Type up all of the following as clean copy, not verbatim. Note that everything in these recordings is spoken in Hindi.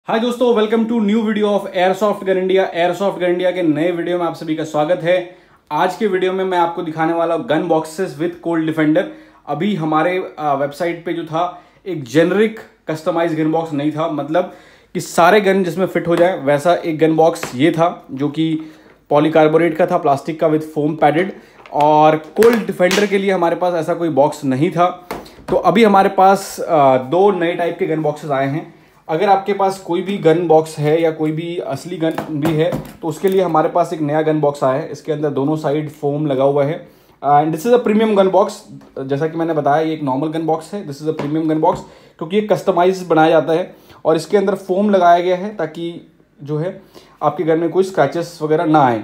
हाय दोस्तों, welcome to new video of airsoft gun India. Airsoft gun India के नए वीडियो में आप सभी का स्वागत है। आज के वीडियो में मैं आपको दिखाने वाला हूं gun boxes with cold defender. अभी हमारे वेबसाइट पे जो था एक जेनरिक कस्टमाइज गन बॉक्स नहीं था, मतलब कि सारे गन जिसमें फिट हो जाए वैसा एक गन बॉक्स ये था, जो कि पॉलीकार्बोनेट का था, प्लास्टिक का विद फोम पैडेड। और कोल्ड डिफेंडर के लिए हमारे पास ऐसा कोई बॉक्स नहीं था। तो अभी हमारे पास दो नए टाइप के गन बॉक्सेस आए हैं। अगर आपके पास कोई भी गन बॉक्स है या कोई भी असली गन भी है तो उसके लिए हमारे पास एक नया गन बॉक्स आया है। इसके अंदर दोनों साइड फोम लगा हुआ है and this is a premium gun box. जैसा कि मैंने बताया, ये एक नॉर्मल गन बॉक्स है, this is a premium gun box, क्योंकि ये कस्टमाइज बनाया जाता है और इसके अंदर फोम लगाया गया है ताकि जो है आपके गन में कोई स्क्रैचेस वगैरह ना आए।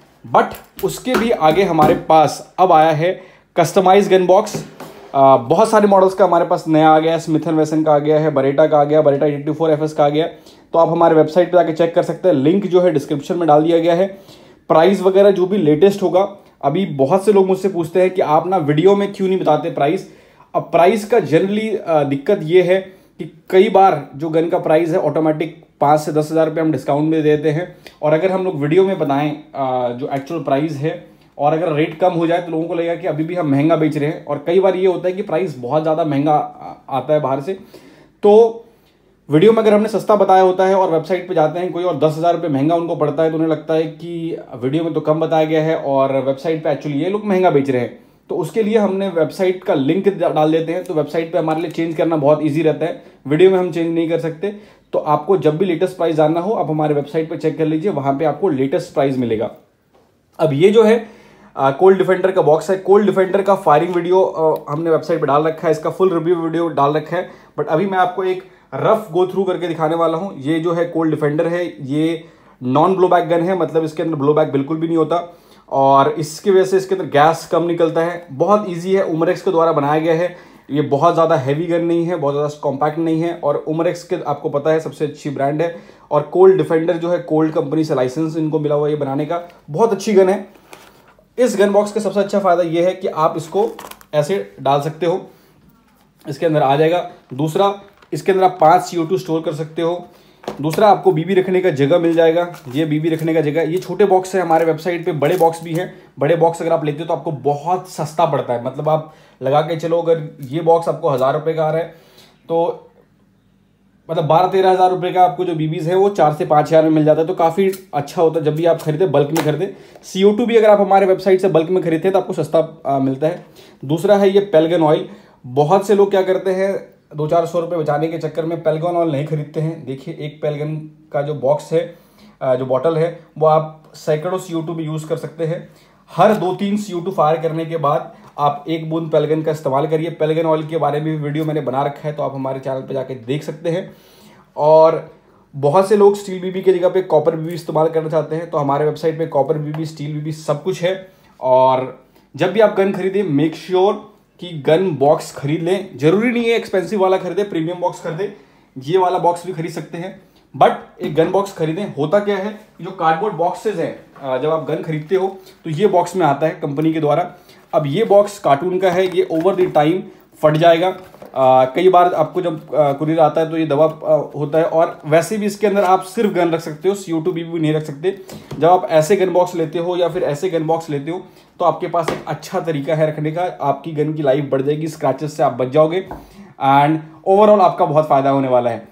बट उसके भी आगे हमारे पास अब आया है कस्टमाइज गन बॉक्स। बहुत सारे मॉडल्स का हमारे पास नया आ गया है। स्मिथ एंड वेसन का आ गया है, बरेटा का आ गया, बरेटा 84FS का आ गया। तो आप हमारे वेबसाइट पे जाके चेक कर सकते हैं, लिंक जो है डिस्क्रिप्शन में डाल दिया गया है। प्राइस वगैरह जो भी लेटेस्ट होगा, अभी बहुत से लोग मुझसे पूछते हैं कि आप ना वीडियो में क्यों नहीं बताते प्राइस। अब प्राइस का जनरली दिक्कत ये है कि कई बार जो गन का प्राइस है ऑटोमेटिक 5 से 10 हज़ार रुपये हम डिस्काउंट में देते हैं, और अगर हम लोग वीडियो में बताएं जो एक्चुअल प्राइस है और अगर रेट कम हो जाए तो लोगों को लगेगा कि अभी भी हम महंगा बेच रहे हैं। और कई बार ये होता है कि प्राइस बहुत ज़्यादा महंगा आता है बाहर से। तो वीडियो में अगर हमने सस्ता बताया होता है और वेबसाइट पे जाते हैं कोई और 10 हज़ार रुपये महंगा उनको पड़ता है, तो उन्हें लगता है कि वीडियो में तो कम बताया गया है और वेबसाइट पे एक्चुअली ये लोग महंगा बेच रहे हैं। तो उसके लिए हमने वेबसाइट का लिंक डाल देते हैं, तो वेबसाइट पे हमारे लिए चेंज करना बहुत ईजी रहता है। वीडियो में हम चेंज नहीं कर सकते। तो आपको जब भी लेटेस्ट प्राइस जानना हो आप हमारे वेबसाइट पर चेक कर लीजिए, वहाँ पर आपको लेटेस्ट प्राइस मिलेगा। अब ये जो है कोल्ड डिफेंडर का बॉक्स है। कोल्ड डिफेंडर का फायरिंग वीडियो हमने वेबसाइट पे डाल रखा है, इसका फुल रिव्यू वीडियो डाल रखा है। बट अभी मैं आपको एक रफ गो थ्रू करके दिखाने वाला हूं। ये जो है कोल्ड डिफेंडर है, ये नॉन ब्लो बैक गन है, मतलब इसके अंदर ब्लो बैक बिल्कुल भी नहीं होता और इसकी वजह से इसके अंदर गैस कम निकलता है। बहुत ईजी है, उमरेक्स के द्वारा बनाया गया है। ये बहुत ज़्यादा हैवी गन नहीं है, बहुत ज़्यादा कॉम्पैक्ट नहीं है, और उमरेक्स के आपको पता है सबसे अच्छी ब्रांड है। और कोल्ड डिफेंडर जो है कोल्ड कंपनी से लाइसेंस इनको मिला हुआ है ये बनाने का, बहुत अच्छी गन है। इस गन बॉक्स का सबसे अच्छा फायदा यह है कि आप इसको ऐसे डाल सकते हो, इसके अंदर आ जाएगा। दूसरा, इसके अंदर आप 5 CO2 स्टोर कर सकते हो। दूसरा, आपको बीबी रखने का जगह मिल जाएगा। ये बीबी रखने का जगह, ये छोटे बॉक्स है हमारे वेबसाइट पे, बड़े बॉक्स भी हैं। बड़े बॉक्स अगर आप लेते हो तो आपको बहुत सस्ता पड़ता है, मतलब आप लगा के चलो अगर ये बॉक्स आपको 1000 रुपये का आ रहा है तो मतलब 12-13 हज़ार रुपये का आपको जो बीबीज है वो 4 से 5 हज़ार में मिल जाता है। तो काफ़ी अच्छा होता है जब भी आप खरीदे, बल्क में खरीदे। CO2 भी अगर आप हमारे वेबसाइट से बल्क में खरीदते हैं तो आपको सस्ता मिलता है। दूसरा है ये पेलगन ऑयल। बहुत से लोग क्या करते हैं, 200-400 रुपये बचाने के चक्कर में पेलगन ऑयल नहीं खरीदते हैं। देखिए, एक पेलगन का जो बॉक्स है, जो बॉटल है, वो आप सैकड़ों CO2 भी यूज़ कर सकते हैं। हर 2-3 CO2 फायर करने के बाद आप 1 बूंद पेलगन का इस्तेमाल करिए। पेलगन ऑयल के बारे में भी वीडियो मैंने बना रखा है, तो आप हमारे चैनल पे जाके देख सकते हैं। और बहुत से लोग स्टील बीबी की जगह पे कॉपर बीबी इस्तेमाल करना चाहते हैं, तो हमारे वेबसाइट पे कॉपर बीबी, स्टील बीबी सब कुछ है। और जब भी आप गन खरीदें मेक श्योर कि गन बॉक्स खरीद लें। जरूरी नहीं है एक्सपेंसिव वाला खरीदें, प्रीमियम बॉक्स खरीदें, ये वाला बॉक्स भी खरीद सकते हैं, बट एक गन बॉक्स खरीदें। होता क्या है, जो कार्डबोर्ड बॉक्सेज हैं, जब आप गन खरीदते हो तो ये बॉक्स में आता है कंपनी के द्वारा। अब ये बॉक्स कार्टून का है, ये ओवर द टाइम फट जाएगा। कई बार आपको जब कुरियर आता है तो ये दबा होता है। और वैसे भी इसके अंदर आप सिर्फ गन रख सकते हो, CO2 भी नहीं रख सकते। जब आप ऐसे गन बॉक्स लेते हो या फिर ऐसे गन बॉक्स लेते हो तो आपके पास एक अच्छा तरीका है रखने का, आपकी गन की लाइफ बढ़ जाएगी, स्क्रैचेस से आप बच जाओगे एंड ओवरऑल आपका बहुत फायदा होने वाला है।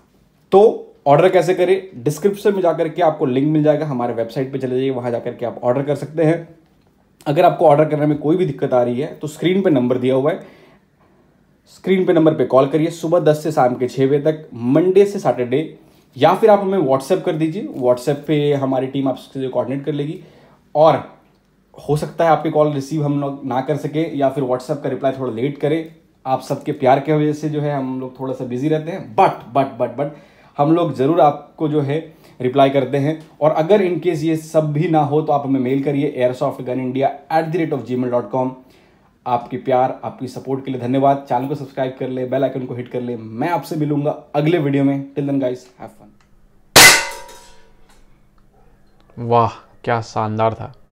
तो ऑर्डर कैसे करें, डिस्क्रिप्शन में जाकर के आपको लिंक मिल जाएगा, हमारे वेबसाइट पे चले जाइए, वहां जाकर के आप ऑर्डर कर सकते हैं। अगर आपको ऑर्डर करने में कोई भी दिक्कत आ रही है तो स्क्रीन पे नंबर दिया हुआ है, स्क्रीन पे नंबर पे कॉल करिए सुबह 10 से शाम के 6 बजे तक, मंडे से सैटरडे। या फिर आप हमें व्हाट्सएप कर दीजिए, व्हाट्सएप पे हमारी टीम आपसे कोऑर्डिनेट कर लेगी। और हो सकता है आपके कॉल रिसीव हम लोग ना कर सके या फिर व्हाट्सएप का रिप्लाई थोड़ा लेट करें। आप सबके प्यार की वजह से जो है हम लोग थोड़ा सा बिजी रहते हैं, बट हम लोग ज़रूर आपको जो है रिप्लाई करते हैं। और अगर इनकेस ये सब भी ना हो तो आप हमें मेल करिए airsoftgunindia@gmail.com। आपके प्यार, आपकी सपोर्ट के लिए धन्यवाद। चैनल को सब्सक्राइब कर ले, बेल आइकन को हिट कर ले। मैं आपसे मिलूंगा अगले वीडियो में। Till then guys, have fun. वाह, क्या शानदार था।